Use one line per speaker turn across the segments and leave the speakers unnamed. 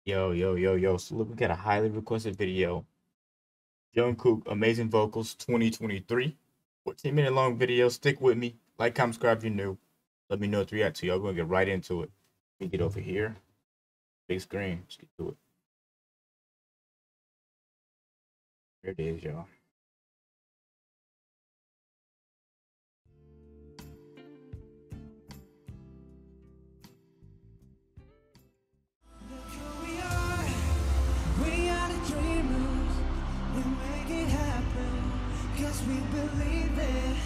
Yo. So look, we got a highly requested video. Jungkook, amazing vocals, 2023. 14-minute long video. Stick with me. Like, comment, subscribe if you're new. Let me know what to react to. Y'all gonna get right into it. Let me get over here. Big screen. Let's get to it. Here it is, y'all.
We believe it.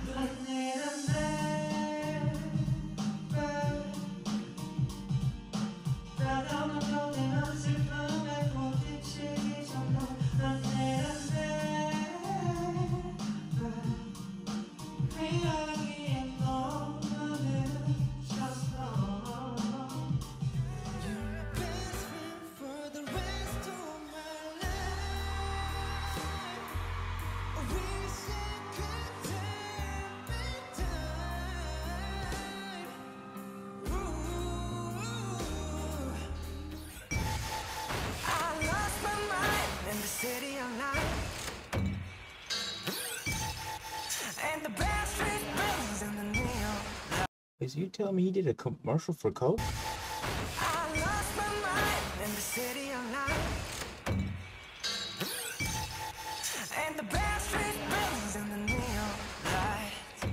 Is you telling me he did a commercial for Coke?
I lost my mind in the city of light, and the best street burns in the neon light.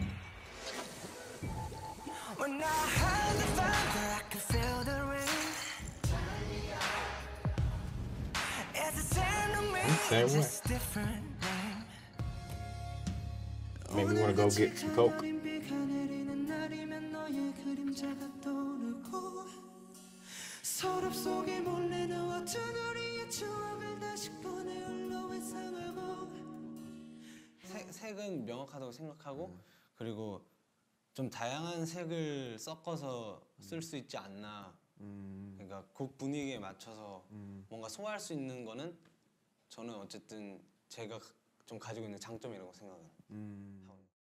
When I heard the thunder, I could feel the rain. It's the same to me, just different name.
Maybe we want to go get some Coke.
색은 명확하다고 생각하고 그리고 좀 다양한 색을 섞어서 쓸 수 있지 않나. 그러니까 곡 분위기에 맞춰서 뭔가 소화할 수 있는 거는 저는 어쨌든 제가 좀 가지고 있는 장점이라고 생각을 하고.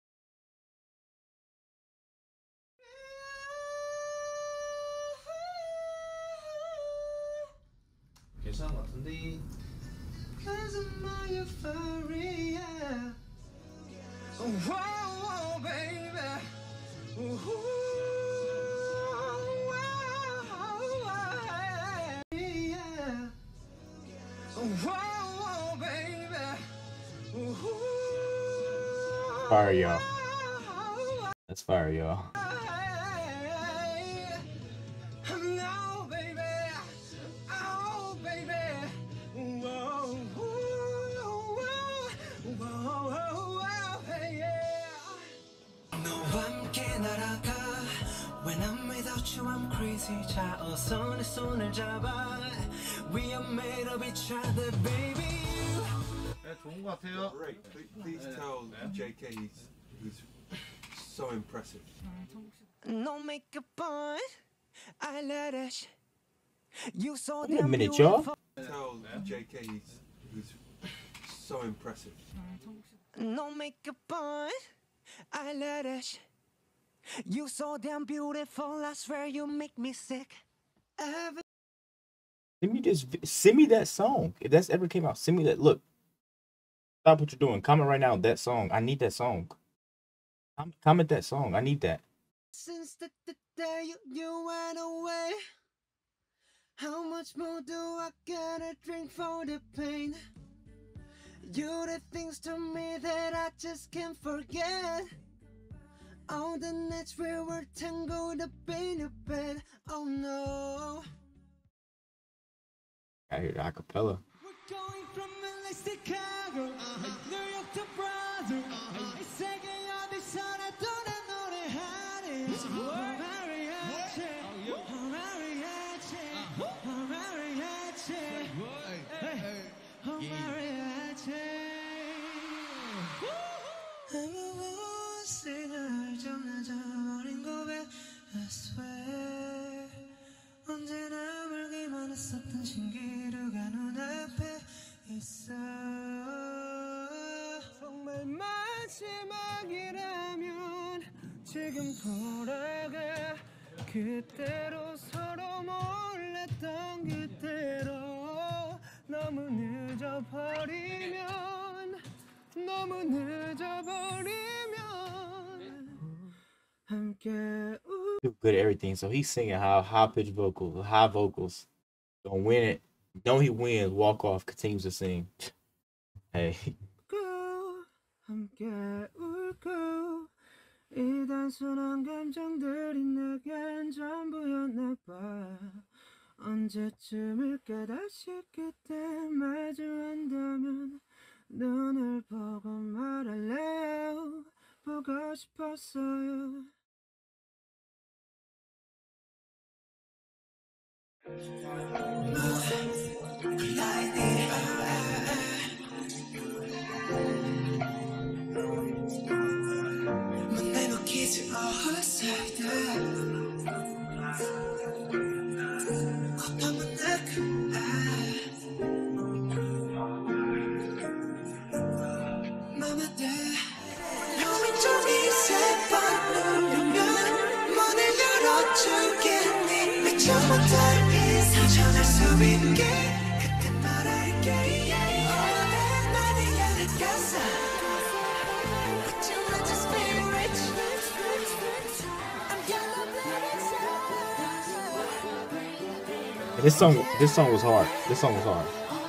괜찮은 것 같은데.
Whoa, baby. Whoa, baby.
Fire, y'all. That's fire, y'all.
When I'm without you, I'm crazy. 자, 어서 내 손을 잡아. We are made of each other, baby.
네, 좋은 것 같아요.
Great. Please tell JK he's so impressive.
No makeup on, eyelash. You saw
Wait a
them
minute, y'all.
Tell JK he's so impressive.
No makeup on, eyelash. You so damn beautiful, I swear you make me sick.
Send me that song. If that's ever came out, send me that. Look, stop what you're doing. Comment right now that song. I need that song. Comment that song. I need that.
Since the day you went away, how much more do I gotta drink for the pain? You did things to me that I just can't forget. All the nights we were tangled up in your bed. Oh no.
I hear the acapella.
We're going from LA to Chicago, New York to Brazil. 이 세계 어디서나 또 내 노래하니. mariachi, mariachi, mariachi, mariachi. 무엇을 좀 늦어버린 고백, I swear. 언제나 멀기만 했었던 신기루가 눈앞에 있어. 정말 마지막이라면 지금 돌아가 그때로 서로 몰랐던 그때. 잊어버리면 너무 늦어버리면 함께
Do good at everything. So he's singing high pitched vocals, high vocals. Gonna win it. Don't he wins? Walk off. Continues to sing. Hey.
울고 함께 울고 이 단순한 감정들이 내겐 전부였나 봐. 언제쯤을 깨닫지 그때 마주한다면 눈을 보고 말할래요. 보고 싶었어요.
This song was hard. This song was hard.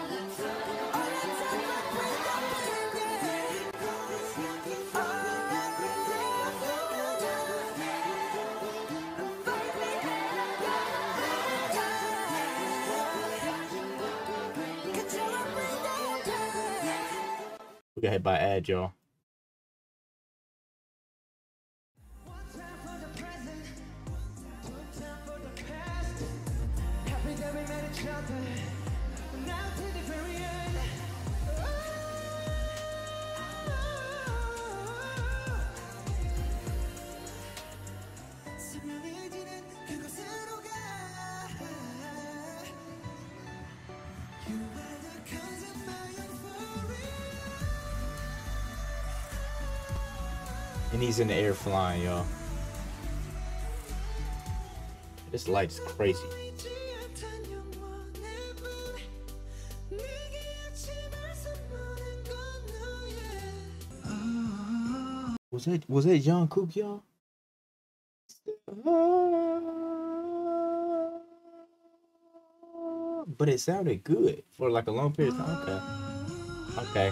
We got hit by ad, y'all. And he's in the air flying, y'all. This light is crazy. Was that Jungkook, y'all? But it sounded good for like a long period of time. Okay.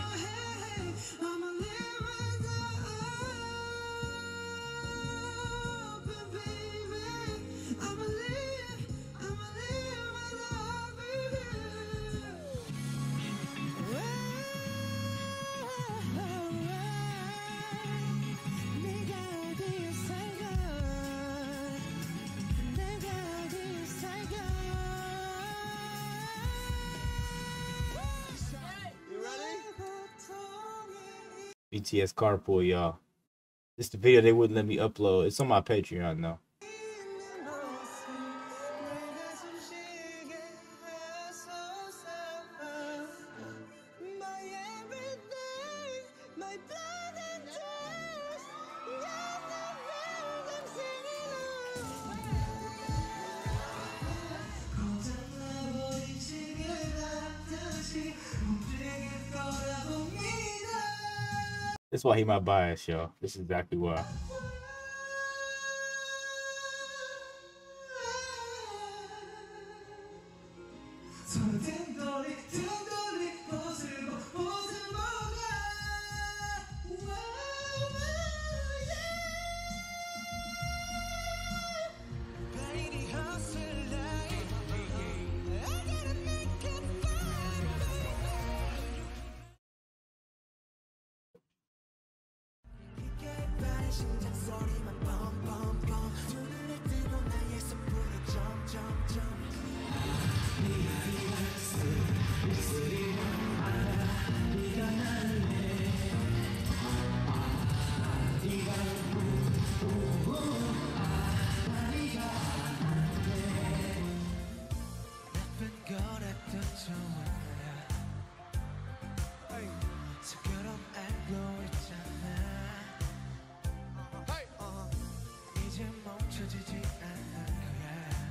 BTS Carpool, y'all. This the video they wouldn't let me upload. It's on my Patreon though. That's why he my bias, y'all. This is exactly why.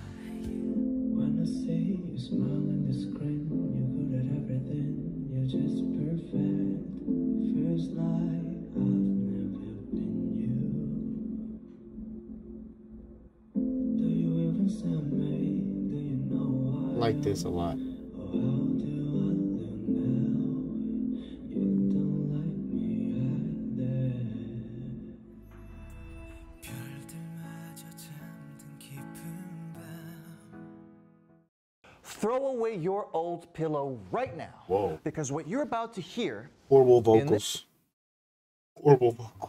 Wanna see you smiling the screen. You're good at everything. You're just feels like I've never been you. Do you even stand me? Do you know why?
I like this a lot.
Oh, how do I live now? You don't like me either. 별들마저 잠든 깊은 밤.
Throw away your old pillow right now.
Whoa.
Because what you're about to hear
Horrible vocals. Horrible vocals.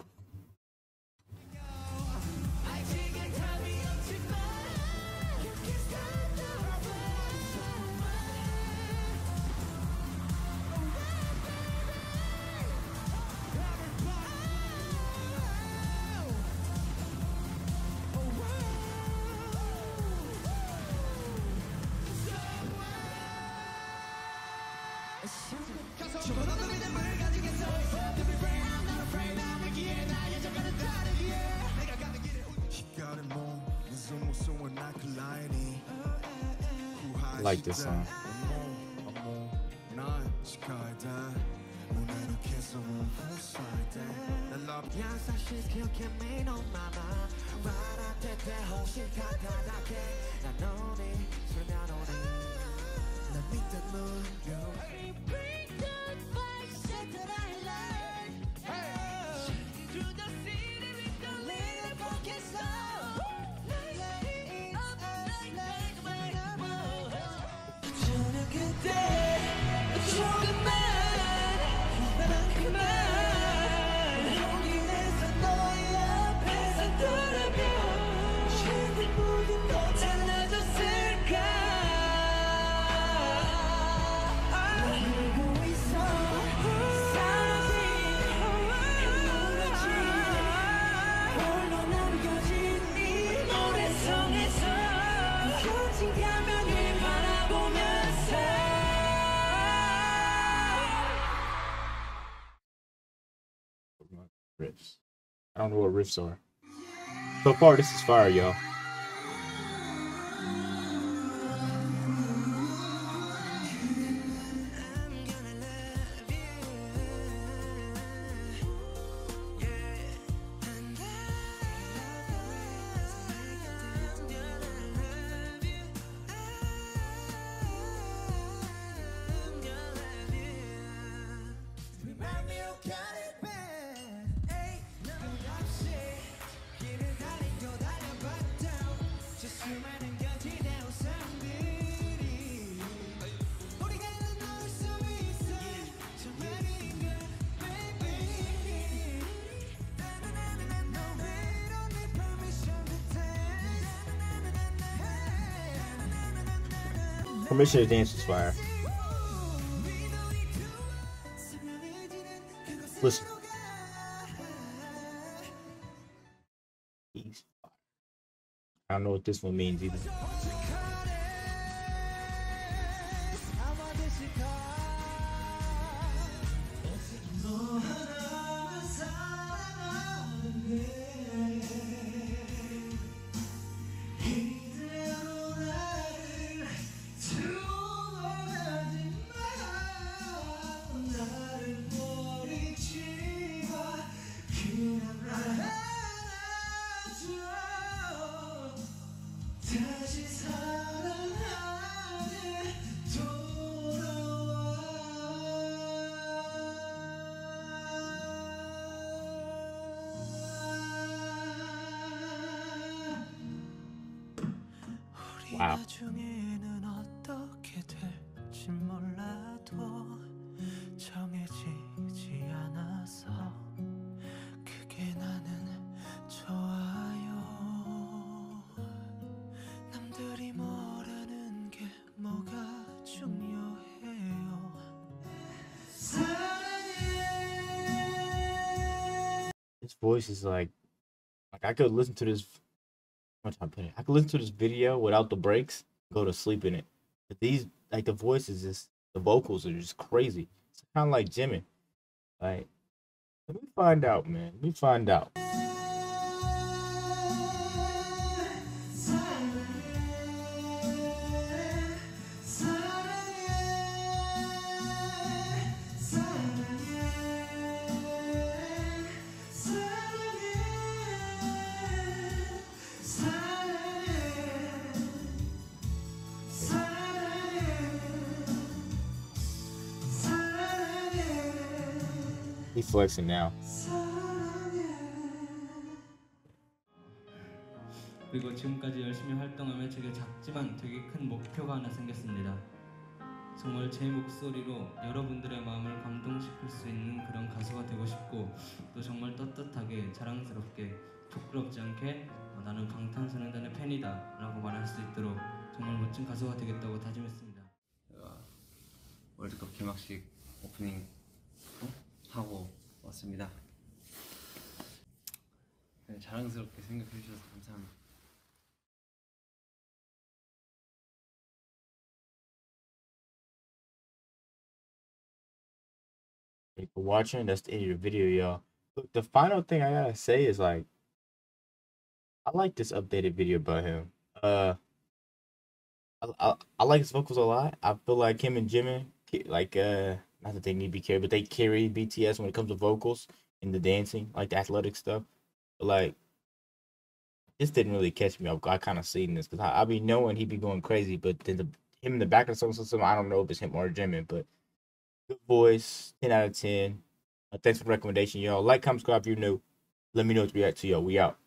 I like this song. Riffs. I don't know what riffs are. So far, this is fire, y'all. Permission to Dance is fire. Listen. He's fire. I don't know what this one means either. Wow. His voice is like I could listen to this. What time put it? I could listen to this video without the breaks, go to sleep in it. But these, like the voices, just the vocals are just crazy. It's kind of like Jimin. Like, let me find out, man. Let me find out. He's flexing now.
그리고 지금까지 열심히 활동하며 제게 작지만 되게 큰 목표가 하나 생겼습니다. 정말 제 목소리로 여러분들의 마음을 감동시킬 수 있는 그런 가수가 되고 싶고 또 정말 떳떳하게 자랑스럽게 부끄럽지 않게 나는 방탄소년단의 팬이다 라고 말할 수 있도록 정말 멋진 가수가 되겠다고 다짐했습니다.
월드컵 개막식 오프닝 하고 왔습니다. 네, 자랑스럽게 생각해 주셔서 감사합니다.
Thank you for watching. That's the end of the video, y'all. Look, the final thing I gotta say is like, I like this updated video about him. I like his vocals a lot. I feel like him and Jimin, like not that they need to be carried, but they carry BTS when it comes to vocals and the dancing, like the athletic stuff. But like, this didn't really catch me off guard. I kind of seen this because I be knowing he be going crazy, but then him in the back of the song system, I don't know if it's him or Jimin, but good voice, 10 out of 10. Thanks for the recommendation, y'all. Like, comment, subscribe if you're new. Let me know what you react to, y'all. We out.